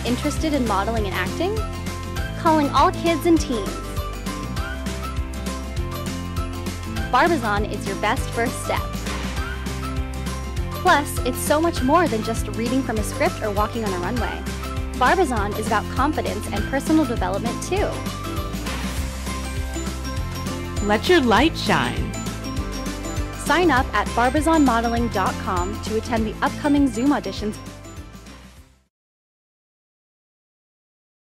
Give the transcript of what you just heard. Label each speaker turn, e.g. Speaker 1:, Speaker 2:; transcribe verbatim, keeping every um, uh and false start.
Speaker 1: Interested in modeling and acting? Calling all kids and teens. Barbizon is your best first step. Plus, it's so much more than just reading from a script or walking on a runway. Barbizon is about confidence and personal development too.
Speaker 2: Let your light shine.
Speaker 1: Sign up at barbizon modeling dot com to attend the upcoming Zoom auditions